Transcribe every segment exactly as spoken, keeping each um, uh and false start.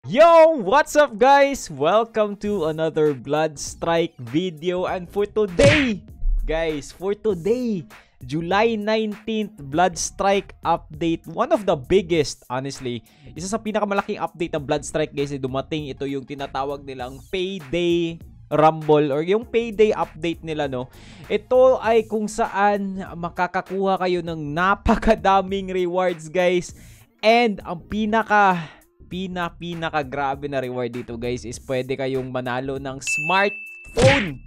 Yo! What's up guys? Welcome to another Blood Strike video. And for today, guys, for today, July nineteenth, Blood Strike update. One of the biggest, honestly. Isa sa pinakamalaking update ng Blood Strike guys, ay dumating. Ito yung tinatawag nilang Payday Rumble or yung Payday update nila, no? Ito ay kung saan makakakuha kayo ng napakadaming rewards guys. And ang pinaka pina pinaka grabe na reward dito guys is pwede kayong manalo ng smartphone.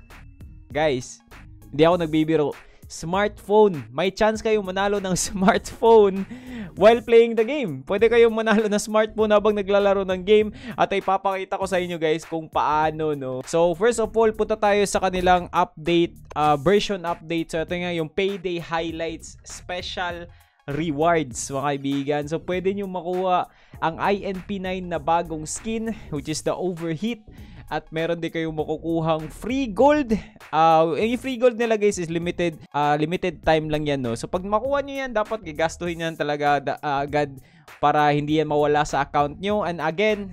Guys, hindi ako nagbibiro. Smartphone. May chance kayong manalo ng smartphone while playing the game. Pwede kayong manalo ng smartphone habang naglalaro ng game at ay papakita ko sa inyo guys kung paano, no. So, first of all, punta tayo sa kanilang update, uh, version update. So, ito nga yung Payday Highlights Special Rewards, mga kaibigan. So, pwede nyo makuha ang I N P nine na bagong skin, which is the Overheat. At meron din kayong makukuhang free gold. Uh, yung free gold nila guys is limited uh, limited time lang yan, no. So pag makuha nyo yan, dapat gigastuhin yan talaga uh, agad para hindi yan mawala sa account nyo. And again,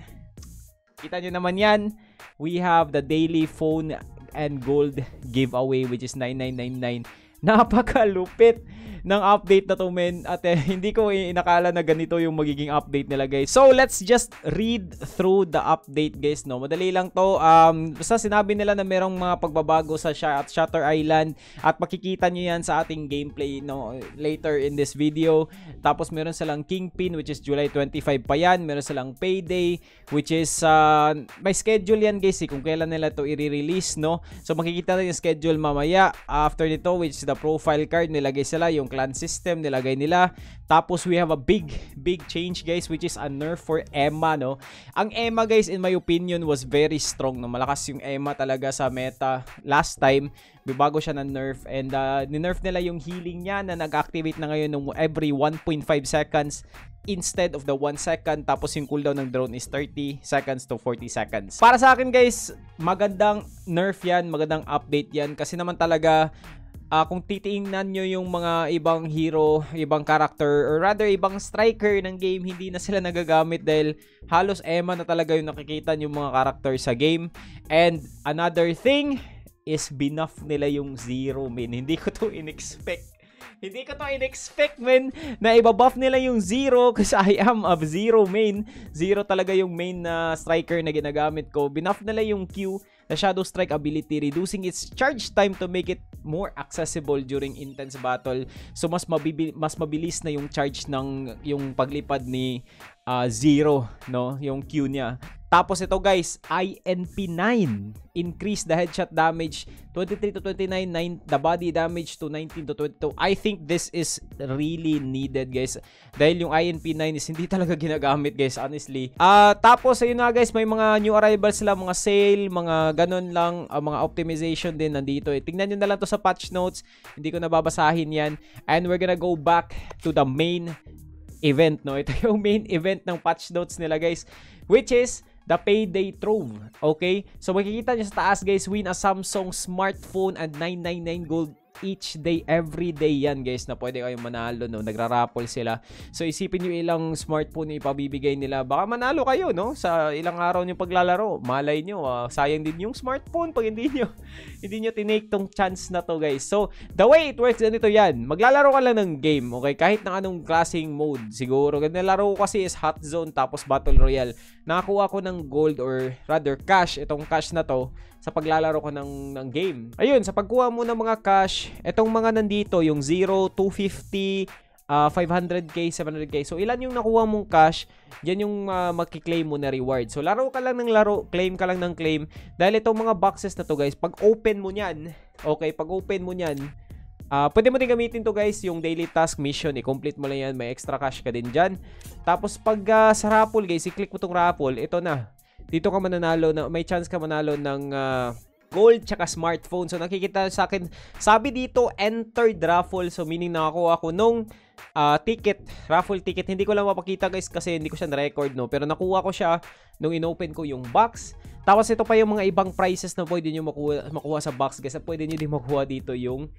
kita nyo naman yan, we have the daily phone and gold giveaway, which is nine nine nine nine. Napakalupit ng update na to, men. At eh, hindi ko inakala na ganito yung magiging update nila guys. So let's just read through the update guys, no. Madali lang to. Um, basta sinabi nila na merong mga pagbabago sa Shutter Island at makikita nyo yan sa ating gameplay, no, later in this video. Tapos meron silang Kingpin, which is July twenty-five pa yan. Meron silang Payday, which is uh, may schedule yan guys eh, kung kailan nila to i-release, no. So makikita na yung schedule mamaya. After nito, which is the profile card, nilagay sila yung clan system, nilagay nila. Tapos we have a big big change guys, which is a nerf for Emma, no. Ang Emma guys, in my opinion, was very strong, no. Malakas yung Emma talaga sa meta last time. Bago siya na nerf, and uh, ni-nerf nila yung healing niya na nag-activate na ngayon ng every one point five seconds instead of the one second. Tapos yung cooldown ng drone is thirty seconds to forty seconds. Para sa akin guys, magandang nerf yan, magandang update yan, kasi naman talaga Uh, kung titingnan nyo yung mga ibang hero, ibang character, or rather ibang striker ng game, hindi na sila nagagamit dahil halos Emma na talaga yung nakikita yung mga character sa game. And another thing is binuff nila yung Zero, man. Hindi ko to in-expect. Hindi ko to in-expect, man, na ibabuff nila yung Zero kasi I am a Zero main. Zero talaga yung main na striker na ginagamit ko. Binuff nila yung Q, the Shadow Strike ability, reducing its charge time to make it more accessible during intense battle. So mas mabibil mas mabilis na yung charge ng yung paglipad ni uh, Zero, no, yung Q niya. Tapos ito guys, I N P nine, increase the headshot damage twenty-three to twenty-nine, nine, the body damage to nineteen to twenty-two. I think this is really needed guys, dahil yung I N P nine is hindi talaga ginagamit guys, honestly. Uh, tapos ayun na guys, may mga new arrivals sila, mga sale, mga ganun lang, uh, mga optimization din nandito eh. Tingnan nyo na lang to sa patch notes, hindi ko nababasahin yan. And we're gonna go back to the main event, no. Ito yung main event ng patch notes nila guys, which is the Payday Trove. Okay? So makikita nyo sa taas guys, win a Samsung smartphone and nine ninety-nine gold each day, every day yan guys, na pwede kayong manalo, no. Nagra-raffle sila. So isipin nyo ilang smartphone na ipabibigay nila. Baka manalo kayo, no, sa ilang araw nyo paglalaro. Malay nyo, uh, sayang din yung smartphone pag hindi nyo hindi nyo tinake tong chance na to guys. So the way it works, ganito yan. Maglalaro ka lang ng game, okay, kahit ng anong klaseng mode siguro. Nalaro ko kasi is Hot Zone tapos Battle Royale. Nakakuha ko ng gold, or rather cash, itong cash na to sa paglalaro ko ng, ng game. Ayun, sa pagkuha mo ng mga cash, itong mga nandito, yung zero, two fifty, uh, five hundred K, seven hundred K. So, ilan yung nakuha mong cash, yan yung uh, makiklaim mo na reward. So, laro ka lang ng laro, claim ka lang ng claim. Dahil itong mga boxes na to guys, pag open mo nyan, okay, pag open mo nyan, Uh, pwede mo din gamitin to guys, yung daily task mission, i-complete mo lang yan, may extra cash ka din dyan. Tapos pag uh, sa raffle guys, i-click mo tong raffle, ito na, dito ka mananalo, na, may chance ka manalo ng uh, gold tsaka smartphone. So nakikita sa akin, sabi dito entered raffle, so meaning nakakuha ko nung uh, ticket, raffle ticket. Hindi ko lang mapakita guys kasi hindi ko siya na-record, no, pero nakuha ko siya nung inopen ko yung box. Tapos ito pa yung mga ibang prices na pwede nyo makuha, makuha sa box guys. Pwede nyo din makuha dito yung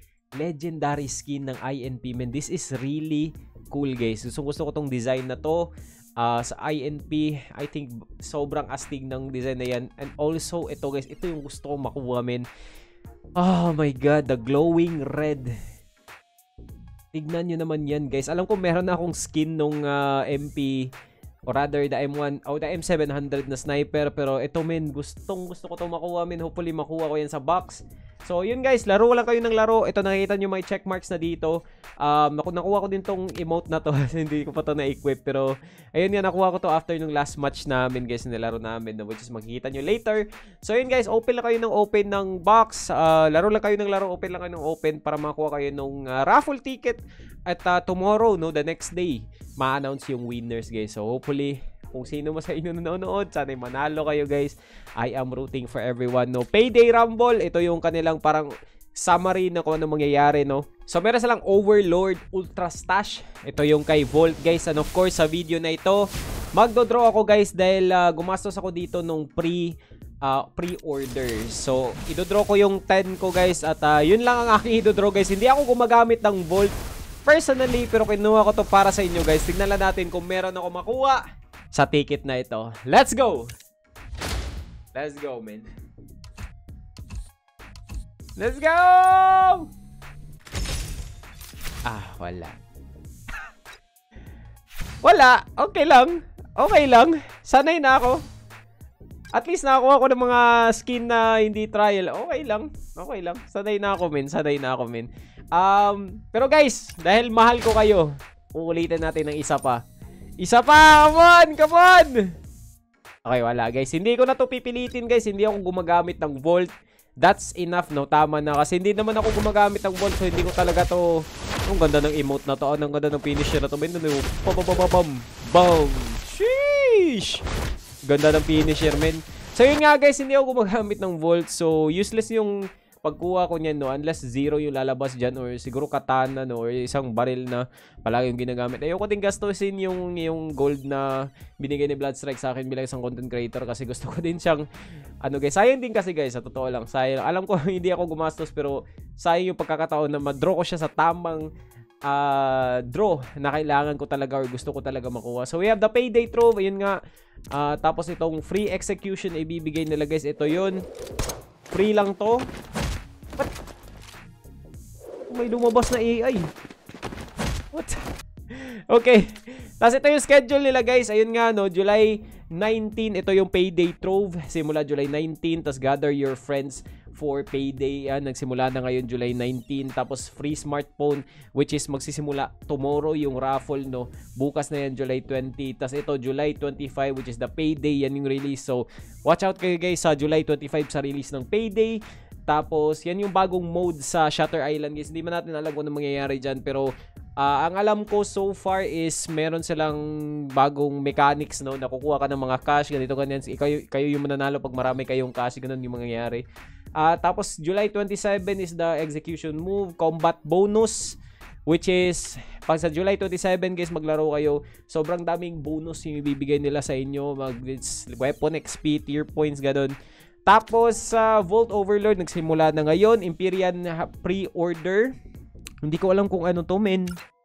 legendary skin ng I N P, man. This is really cool guys. Gusto, gusto ko tong design na to. Uh, sa I N P, I think sobrang astig ng design na yan. And also, ito guys, ito yung gusto kong makuha, men. Oh my god, the glowing red. Tignan nyo naman yan, guys. Alam ko meron na akong skin nung uh, M P, or rather the M one, o oh, the M seven hundred na sniper. Pero ito, men, gustong gusto ko itong makuha, men. Hopefully, makuha ko yan sa box. So, yun guys, laro lang kayo ng laro. Ito, nakikita nyo may check marks na dito. Um, naku, nakuha ko din tong emote na to. Hindi ko pa to na-equip. Pero, ayun nga, nakuha ko to after nung last match namin, guys, na laro namin. No? Which is, makikita nyo later. So, yun guys, open lang kayo ng open ng box. Uh, laro lang kayo ng laro. Open lang kayo ng open para makuha kayo ng uh, raffle ticket. At uh, tomorrow, no, the next day, ma-announce yung winners, guys. So, hopefully, kung sino mo sa inyo nanonood, sana'y manalo kayo, guys. I am rooting for everyone, no. Payday Rumble, ito yung kanilang parang summary na kung ano mangyayari, no. So, meron silang Overlord Ultra Stash. Ito yung kay Volt, guys. And of course, sa video na ito, magdodraw ako, guys, dahil uh, gumastos ako dito nung pre uh, pre-order. So, idodraw ko yung ten ko, guys. At uh, yun lang ang aking idodraw, guys. Hindi ako gumagamit ng Volt personally, pero kinuha ko to para sa inyo, guys. Tignan lang natin kung meron ako makuha sa ticket na ito. Let's go! Let's go, man. Let's go! Ah, wala. Wala. Okay lang. Okay lang. Sanay na ako. At least nakakuha ko ng mga skin na hindi trial. Okay lang. Okay lang. Sanay na ako, men. Sanay na ako, men. Um, pero guys, dahil mahal ko kayo, uulitin natin ng isa pa. Isa pa! Come on! Come on! Okay, wala guys. Hindi ko na to pipilitin, guys. Hindi ako gumagamit ng Volt. That's enough, no? Tama na. Kasi hindi naman ako gumagamit ng Volt. So, hindi ko talaga to... Ang ganda ng emote na to. Ang ganda ng finisher na to. Bam! Bam! Bam! Sheesh! Ganda ng finisher, men. So, yun nga, guys. Hindi ako gumagamit ng Volt. So, useless yung pagkuha ko niyan, no, unless zero yung lalabas dyan, or siguro katana, no, or isang baril na palagi yung ginagamit. Ayoko din gastusin yung, yung gold na binigay ni Bloodstrike sa akin bilang isang content creator, kasi gusto ko din siyang, ano guys, sayang din kasi guys, sa totoo lang, sayang. Alam ko hindi ako gumastos, pero sayang yung pagkakataon na ma-draw ko siya sa tamang uh, draw na kailangan ko talaga or gusto ko talaga makuha. So we have the Payday Trove, ayun nga, uh, tapos itong free execution ibibigay nila, guys. Ito yun, free lang to. What? May lumabas na A I. What? Okay. Tapos ito yung schedule nila, guys. Ayun nga, no, July nineteen, ito yung Payday Trove. Simula July nineteen. Tapos gather your friends for Payday. Yan, nagsimula na ngayon July nineteen. Tapos free smartphone, which is magsisimula tomorrow yung raffle, no. Bukas na yan, July twenty. Tapos ito, July twenty-five, which is the Payday. Yan yung release. So, watch out kayo, guys, sa July twenty-five sa release ng Payday. Tapos, yan yung bagong mode sa Shutter Island, guys. Hindi man natin alam kung ano mangyayari dyan. Pero, uh, ang alam ko so far is meron silang bagong mechanics, no? Nakukuha ka ng mga cash, ganito, ganyan. Kayo, kayo yung mananalo pag marami kayong cash, ganun yung mangyayari. Uh, tapos, July twenty-seven is the execution move, combat bonus, which is, pag sa July twenty-seven, guys, maglaro kayo, sobrang daming bonus yung ibibigay nila sa inyo. Mag, weapon X P, tier points, ganun. Tapos sa uh, Volt Overlord nagsimula na ngayon, Empyrean pre-order. Hindi ko alam kung ano to, men.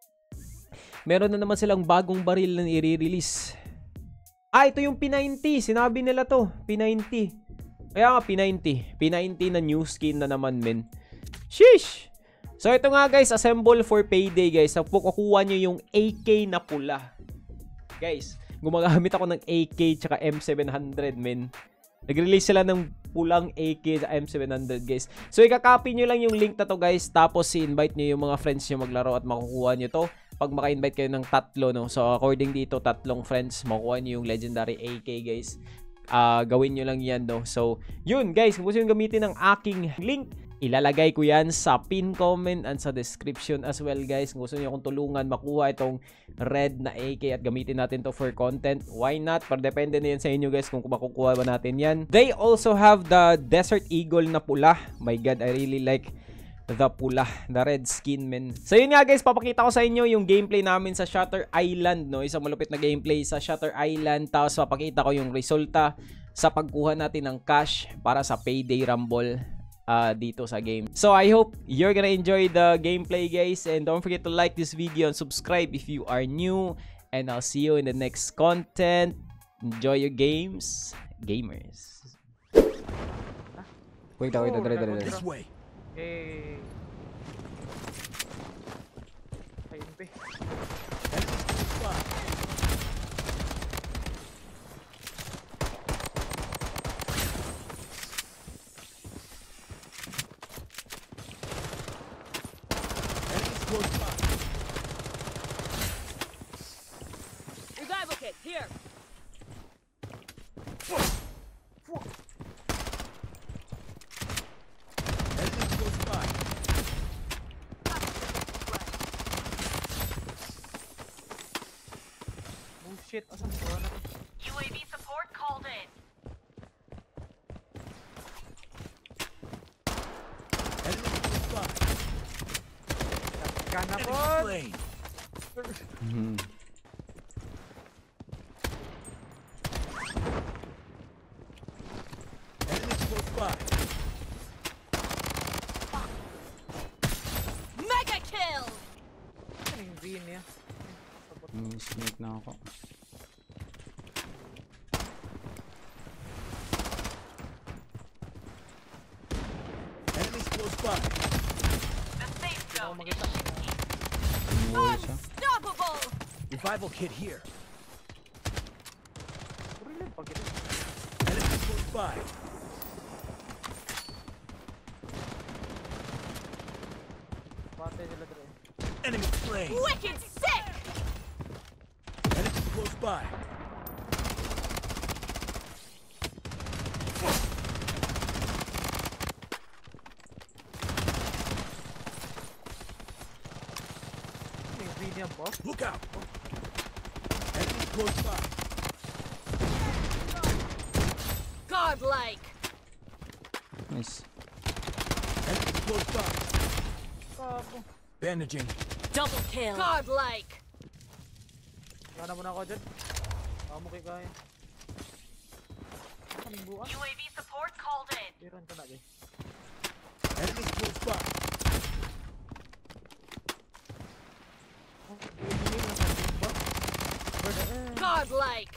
Meron na naman silang bagong baril na i-release. Ah, ito yung P ninety. Sinabi nila to, P ninety. Kaya nga P ninety. P ninety na new skin na naman, men. Sheesh. So ito nga, guys, assemble for Payday, guys. So kukuha nyo yung A K na pula. Guys, gumagamit ako ng A K tsaka M seven hundred, men. Nag-release sila ng pulang A K sa M seven hundred, guys. So, ikakopy nyo lang yung link na to, guys. Tapos, i-invite nyo yung mga friends nyo maglaro at makukuha nyo to. Pag maka-invite kayo ng tatlo, no? So, according dito, tatlong friends, makukuha nyo yung legendary A K, guys. Uh, gawin nyo lang yan, no? So, yun, guys. Kung gusto nyo gamitin ng aking link, ilalagay ko yan sa pin comment and sa description as well, guys. Kung gusto niyo akong tulungan makuha itong red na A K at gamitin natin to for content, why not? Pero depende na yan sa inyo, guys, kung makukuha ba natin yan. They also have the Desert Eagle na pula. My God, I really like the pula, the red skin, men. So yun nga, guys, papakita ko sa inyo yung gameplay namin sa Shutter Island, no? Isang malupit na gameplay sa Shutter Island. Tapos papakita ko yung resulta sa pagkuha natin ng cash para sa Payday Rumble uh, dito sa game. So I hope you're gonna enjoy the gameplay, guys, and don't forget to like this video and subscribe if you are new. And I'll see you in the next content. Enjoy your games, gamers. Wait, wait, wait, wait, wait, wait. This way. Eh. Ayun pe. Enemies close by. Enemies close by. Revival kit here. Enemies close by. Oh shit, asan ba na? U A V support called in. Enemies close by. Kana ko. Enemy slain. Mhm. Enemies close by. Mega kill. Ano yung V niya? Hmm, snake na ako. Enemies close by. The safe zone is makita. Umuwi siya. unstoppable. Revival kit here. Purilan pag ito. Enemies close by. Patay sila dre. Enemy slain. Wicked sick. Enemies close by. Ano yung V niya boss? Look out. Enemies close by. Godlike. Nice. Enemies close by. Kako. Bandaging. Double kill. Godlike. Gana mo na ako dyan. Ako mo kay kaya. Anong bukas? U A V support called in. Tiran ka na eh. Enemies close by. Oh, hindi na sa timba. Bird eh. Godlike.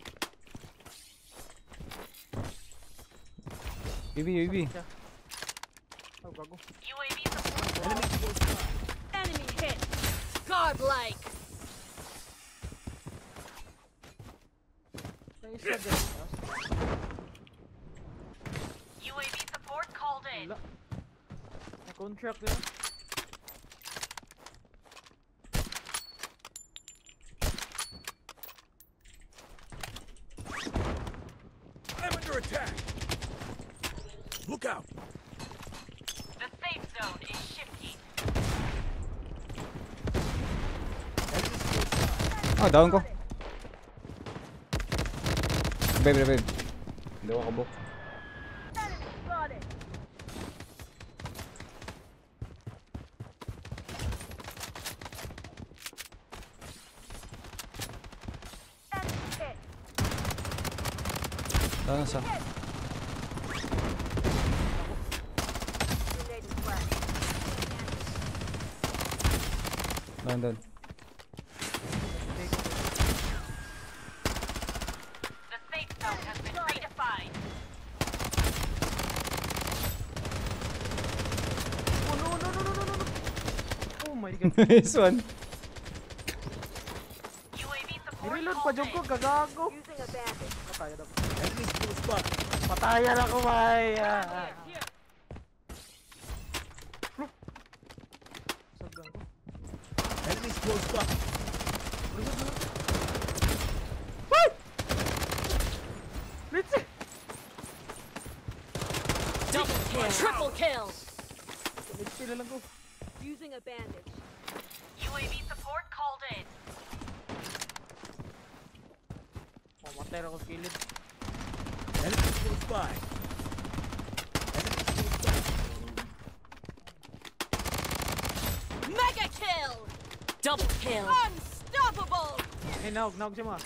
U V, U V. Siya. Oh, gago. U A V support. Enemies close by. Enemy hit. Godlike. May isa dyan. U A V support called in. Wala. May contract yun. I'm under attack. Look out. The safe zone is shifting. Enemies close by. Ah, down ko. Babe, babe, babe. Hindi ako kabok. Down na siya. Down, down. The safe zone has been redefined. Oh no, no, no, no, no, no, no. Oh my god. Nice one. U A V support Reload pa called dyan ko, in. gagago. Patayan ako. Enemies close by. Patayan ako, may. Ah, ah. Here. Sagdan ko. Enemies close by. Let's see. Double kill. Triple kill. Let's see na lang ko. Using a bandage. U A V support called in. Mamatay na ako sa kilid. Enemies close by. Enemies close by. Mega kill. Double kill. Unstoppable. Eh, naog, naog siya mga.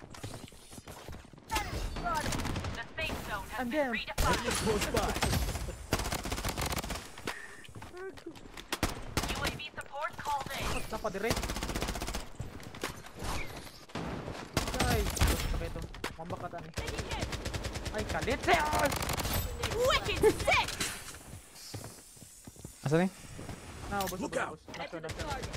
The safe zone has I'm been down. redefined. Enemies close by. U A V support called in. Napa dire. Mambaka tani. Ay, kalit! Wicked sick! Asan eh? Na, ubos, Look ubos, out. ubos. Nasa, nasa. Target.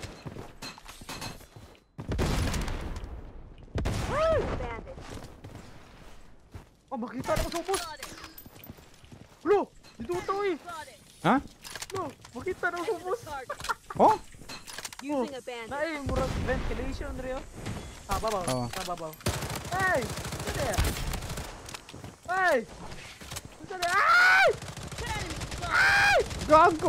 Bandage. Oh, makita na ko sa ubos! Got it. Lo! Dito ito eh! Got it. Ha? Lo! Makita na ko sa ubos! Target. Oh? Using a bandage. Na eh, murag ventilation rin. Ah, babaw. Oo. Ah, babaw. Hey! Saan eh? Hey! Saan eh? Ay! Ay! Gago!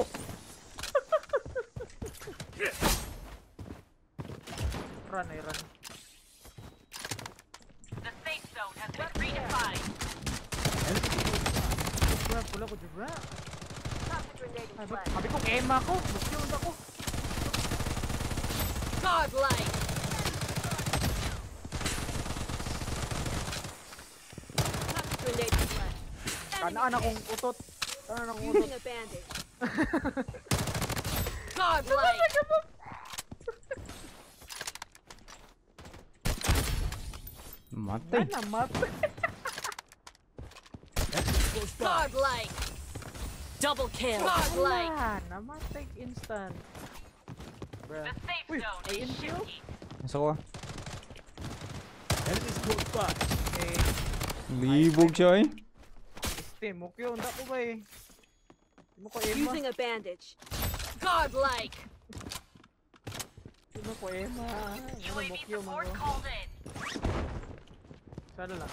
Run eh, run. The safe zone has been redefined. Pula, pula ko, diba? Toxic grenade Ay, in ba't play. sabi ko, ema ko. Gusto yun ako. Godlike. Toxic grenade in play. Kanaan akong utot. Kanaan akong utot. Using a bandage. Godlike. Matay. Sana mat. Close by. Godlike. Double kill. Godlike. Wala, namatay instant. Bruh. The safe Uy, zone ay is infield? shifty. Nasa ko ah. Enemies close by. Eh, Libog siya eh. este, mukyo, hindi ko ba eh. Hindi mo ko ema. Using a bandage. Godlike. Hindi mo ko ema. Ano, U A V mukyo man support ko. called in. Sana lang.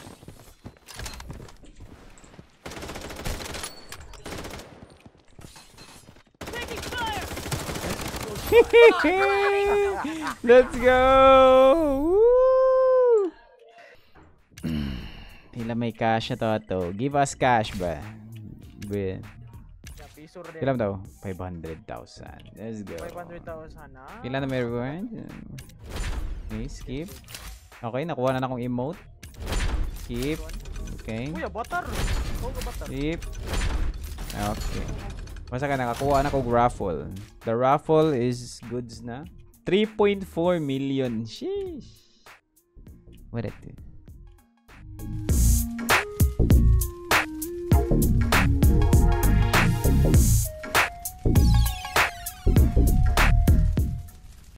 Taking fire. Let's go! Woo! Tila may cash na to to. Give us cash ba? Ba- Yeah, piso rin. Kailan daw? five hundred thousand. Let's go. five hundred thousand na. Kailan na may reward? Okay, skip. Okay, nakuha na akong emote. Skip. Okay. Kuya, butter. Ikaw ka butter. Skip. Okay. Basta ka nakakuha na ko raffle. The raffle is goods na. three point four million. Sheesh. What it?